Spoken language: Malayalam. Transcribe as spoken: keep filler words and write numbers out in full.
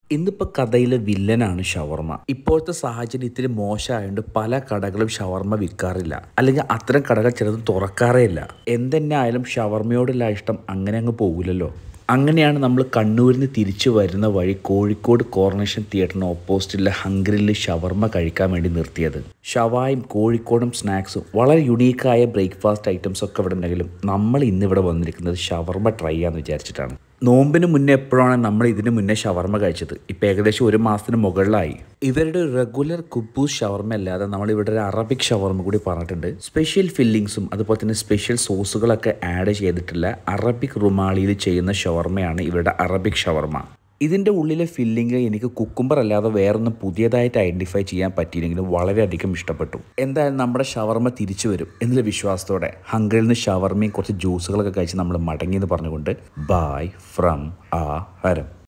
ഇന്നിപ്പോൾ കഥയിലെ വില്ലനാണ് ഷവർമ്മ. ഇപ്പോഴത്തെ സാഹചര്യം ഇത്തിരി മോശമായതുകൊണ്ട് പല കടകളും ഷവർമ്മ വിൽക്കാറില്ല, അല്ലെങ്കിൽ അത്തരം കടകൾ ചിലത് തുറക്കാറേ ഇല്ല. എന്തെന്നെ ആയാലും ഷവർമ്മയോടുള്ള ഇഷ്ടം അങ്ങനെ അങ്ങ് പോകില്ലല്ലോ. അങ്ങനെയാണ് നമ്മൾ കണ്ണൂരിൽ നിന്ന് തിരിച്ചു വരുന്ന വഴി കോഴിക്കോട് കോർണേഷൻ തിയേറ്ററിന് ഓപ്പോസിറ്റുള്ള ഹംഗ്രിയിൽ ഷവർമ്മ കഴിക്കാൻ വേണ്ടി നിർത്തിയത്. ഷവായും കോഴിക്കോടും സ്നാക്സും വളരെ യുണീക്കായ ബ്രേക്ക്ഫാസ്റ്റ് ഐറ്റംസ് ഒക്കെ ഇവിടെ ഉണ്ടെങ്കിലും നമ്മൾ ഇന്നിവിടെ വന്നിരിക്കുന്നത് ഷവർമ്മ ട്രൈ ചെയ്യാമെന്ന് വിചാരിച്ചിട്ടാണ്. നോമ്പിന് മുന്നേ എപ്പോഴാണ് നമ്മൾ ഇതിന് മുന്നേ ഷവർമ്മ കഴിച്ചത്? ഇപ്പം ഏകദേശം ഒരു മാസത്തിന് മുകളിലായി. ഇവരുടെ റെഗുലർ കുബൂസ് ഷവർമ്മ അല്ലാതെ നമ്മൾ ഇവിടെ ഒരു അറബിക് ഷവർമ്മ കൂടി പറഞ്ഞിട്ടുണ്ട്. സ്പെഷ്യൽ ഫില്ലിങ്സും അതുപോലെ തന്നെ സ്പെഷ്യൽ സോസുകളൊക്കെ ആഡ് ചെയ്തിട്ടുള്ള അറബിക് റുമാലിയിൽ ചെയ്യുന്ന ഷവർമ്മയാണ് ഇവരുടെ അറബിക് ഷവർമ്മ. ഇതിൻ്റെ ഉള്ളിലെ ഫില്ലിങ് എനിക്ക് കുക്കുംബർ അല്ലാതെ വേറൊന്നും പുതിയതായിട്ട് ഐഡൻറ്റിഫൈ ചെയ്യാൻ പറ്റിയില്ലെങ്കിലും വളരെയധികം ഇഷ്ടപ്പെട്ടു. എന്തായാലും നമ്മുടെ ഷവർമ്മ തിരിച്ചു വരും എന്നുള്ള വിശ്വാസത്തോടെ ഹംഗ്രിയിൽ നിന്ന് ഷവർമ്മയും കുറച്ച് ജ്യൂസുകളൊക്കെ കഴിച്ച് നമ്മൾ മടങ്ങിയെന്ന് പറഞ്ഞുകൊണ്ട് ബൈ ഫ്രം ആ ഹരം.